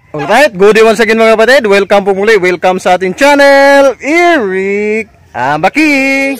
Alright, good day once again mga kapatid. Welcome po muli. Welcome sa ating channel, Eric Ambaki.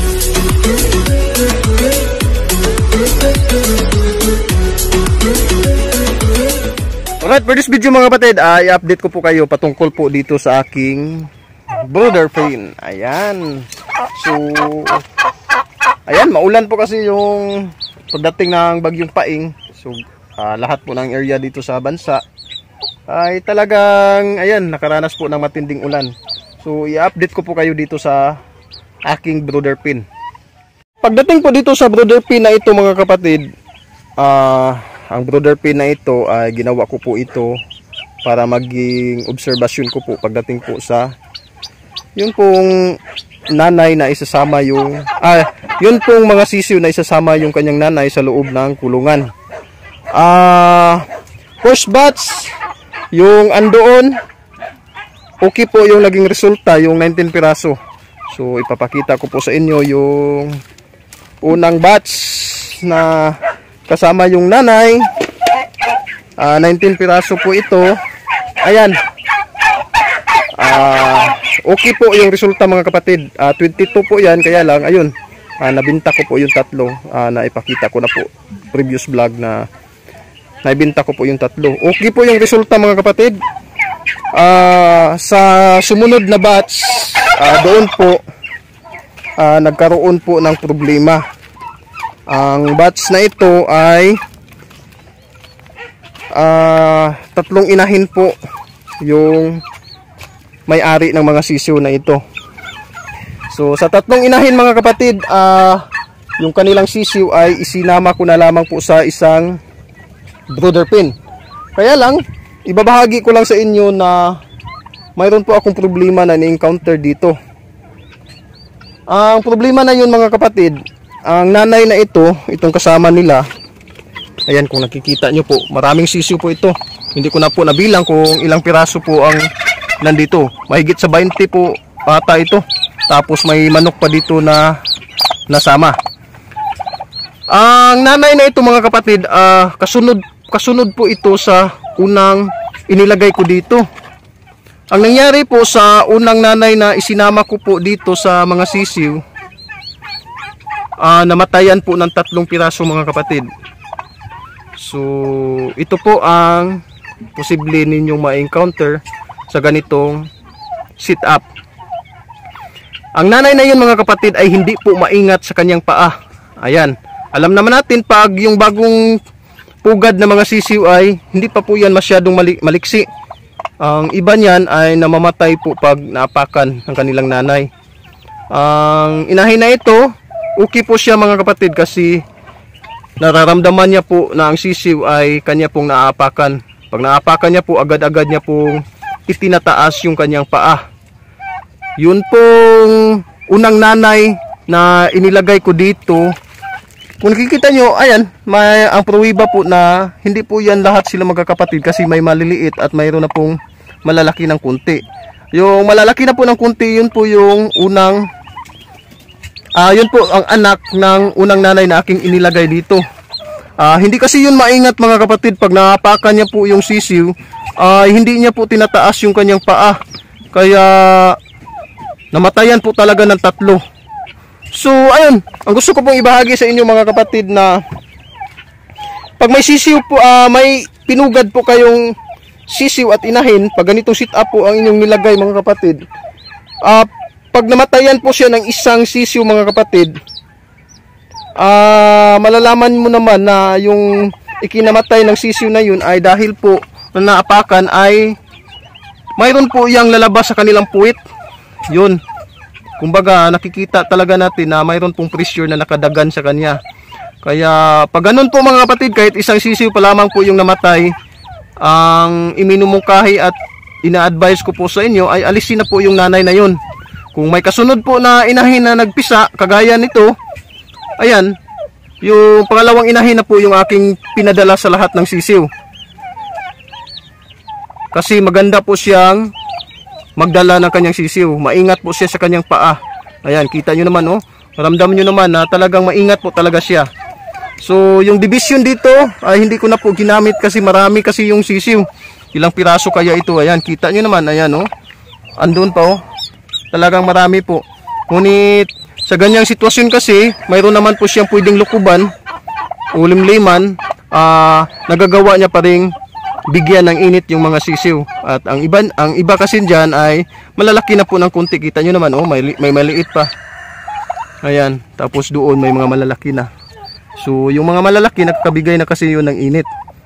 Alright, for this video mga kapatid, i-update ko po kayo patungkol po dito sa aking brother pin. Ayan. So, ayan, maulan po kasi yung pagdating ng bagyong Paing. So, lahat po ng area dito sa bansa ay talagang, ayan, nakaranas po ng matinding ulan. So, i-update ko po kayo dito sa aking brother pin. Pagdating po dito sa brother pin na ito mga kapatid, ang brother pin na ito ay ginawa ko po ito para maging obserbasyon ko po pagdating po sa yun pong nanay na isasama yung yun pong mga sisiw na isasama yung kanyang nanay sa loob ng kulungan. First batch yung andoon, okay po yung naging resulta, yung 19 piraso. So ipapakita ko po sa inyo yung unang batch na kasama yung nanay. 19 piraso po ito. Ayan. Okay po yung resulta mga kapatid. 22 po yan, kaya lang ayun, nabinta ko po yung tatlo na ipakita ko na po previous vlog na naibinta ko po yung tatlo. Okay po yung resulta mga kapatid. Sa sumunod na batch, doon po nagkaroon po ng problema. Ang batch na ito ay tatlong inahin po yung may-ari ng mga sisiw na ito. So sa tatlong inahin mga kapatid, yung kanilang sisiw ay isinama ko na lamang po sa isang brother pin. Kaya lang, ibabahagi ko lang sa inyo na mayroon po akong problema na ni-encounter dito. Ang problema na yun mga kapatid, ang nanay na ito, itong kasama nila, ayan kung nakikita nyo po, maraming sisiw po ito. Hindi ko na po nabilang kung ilang piraso po ang nandito. Mahigit sa 20 po ata ito. Tapos may manok pa dito na nasama. Ang nanay na ito mga kapatid, kasunod po ito sa unang inilagay ko dito. Ang nangyari po sa unang nanay na isinama ko po dito sa mga sisiw, namatayan po ng 3 piraso mga kapatid. So ito po ang posible ninyong ma-encounter sa ganitong sit-up. Ang nanay na yun mga kapatid ay hindi po maingat sa kanyang paa. Ayan. Alam naman natin pag yung bagong pugad na mga sisiw ay hindi pa po yan masyadong maliksi. Ang iba niyan ay namamatay po pag naapakan ng kanilang nanay. Ang inahin na ito, okay po siya mga kapatid kasi nararamdaman niya po na ang sisiw ay kanya pong naapakan. Pag naapakan niya po, agad-agad niya pong itinataas yung kanyang paa. Yun pong unang nanay na inilagay ko dito. Kung nakikita nyo, ayan, may ang pruwiba po na hindi po yan lahat sila magkakapatid kasi may maliliit at mayroon na pong malalaki ng kunti. Yung malalaki na po ng kunti, yun po yung unang, yun po ang anak ng unang nanay na aking inilagay dito. Hindi kasi yun maingat mga kapatid, pag naapakan niya po yung sisiw, hindi niya po tinataas yung kanyang paa. Kaya namatayan po talaga ng 3. So ayun, ang gusto ko pong ibahagi sa inyo mga kapatid na pag may sisiw po, may pinugad po kayong sisiw at inahin, pag ganitong sit up po ang inyong nilagay mga kapatid, pag namatayan po siya ng isang sisiw mga kapatid, malalaman mo naman na yung ikinamatay ng sisiw na yun ay dahil po na naapakan ay mayroon po yang lalabas sa kanilang puwit. Yun. Kumbaga nakikita talaga natin na mayroon pong pressure na nakadagan sa kanya. Kaya pag ganun po mga kapatid, kahit isang sisiw pa lamang po yung namatay, ang iminumungkahi at ina-advise ko po sa inyo ay alisin na po yung nanay na yun. Kung may kasunod po na inahin na nagpisa, kagaya nito, ayan, yung pangalawang inahin na po yung aking pinadala sa lahat ng sisiw. Kasi maganda po siyang magdala ng kanyang sisiw. Maingat po siya sa kanyang paa. Ayan, kita nyo naman, oh. Ramdam nyo naman na talagang maingat po talaga siya. So, yung division dito, ay hindi ko na po ginamit kasi marami kasi yung sisiw. Ilang piraso kaya ito? Ayan, kita nyo naman. Ayan, oh. Andun pa, oh. Talagang marami po. Ngunit, sa ganyang sitwasyon kasi, mayroon naman po siyang pwedeng lukuban, ulimliman, nagagawa niya pa rin bigyan ng init yung mga sisiw. At ang iba kasi dyan ay malalaki na po ng kunti. Kita nyo naman, oh, may maliit pa. Ayan, tapos doon may mga malalaki na. So, yung mga malalaki, nagkabigay na kasi yun ng init.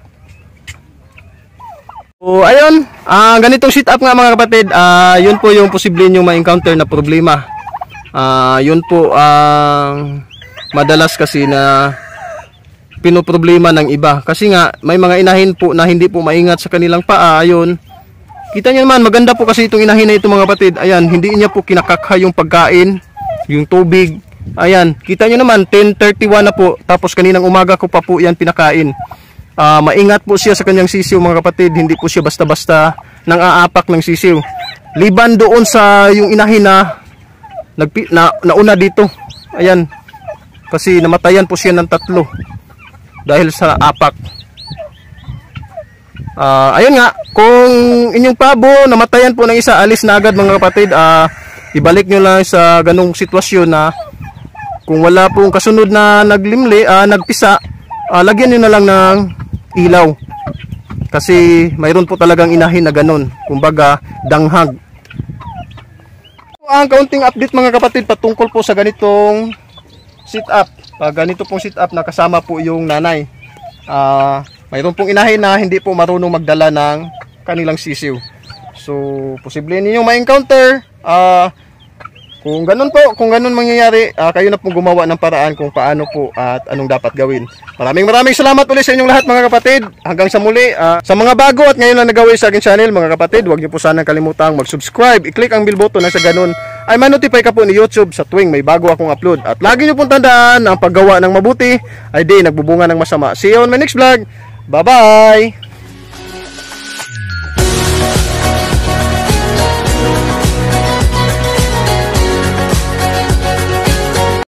So, ayun, ganitong sit up nga mga kapatid, yun po yung posible nyo ma-encounter na problema. Yun po ang madalas kasi na pinoproblema ng iba. Kasi nga, may mga inahin po na hindi po maingat sa kanilang paa. Ayun, kita nyo naman, maganda po kasi itong inahin na ito mga kapatid. Ayan, hindi niya po kinakakha yung pagkain, yung tubig. Ayan, kita nyo naman, 10:31 na po. Tapos kaninang umaga ko pa po yan pinakain. Maingat po siya sa kanyang sisiw mga kapatid. Hindi po siya basta-basta nang aapak ng sisiw. Liban doon sa yung inahin na nauna dito. Ayan, kasi namatayan po siya ng 3 dahil sa apak. Ayun nga, kung inyong pabo namatayan po ng isa, alis na agad mga kapatid. Ibalik nyo lang sa ganong sitwasyon na kung wala pong kasunod na nagpisa, lagyan nyo na lang ng ilaw. Kasi mayroon po talagang inahin na ganon. Kumbaga, danghag. Ang kaunting update mga kapatid patungkol po sa ganitong sit up. Ganito pong sit up na kasama po yung nanay. Mayroon pong inahin na hindi po marunong magdala ng kanilang sisiw. So, posible niyo ma-encounter. Kung ganun mangyayari, kayo na pong gumawa ng paraan kung paano po at anong dapat gawin. Maraming salamat ulit sa inyong lahat mga kapatid. Hanggang sa muli, sa mga bago at ngayon lang nagawa sa akin channel mga kapatid, huwag niyo po sanang kalimutang mag-subscribe, i-click ang bell button na sa ganun ay ma-notify ka po ni YouTube sa tuwing may bago akong upload. At lagi niyo pong tandaan na ang paggawa ng mabuti ay di nagbubunga ng masama. See you on my next vlog. Bye-bye!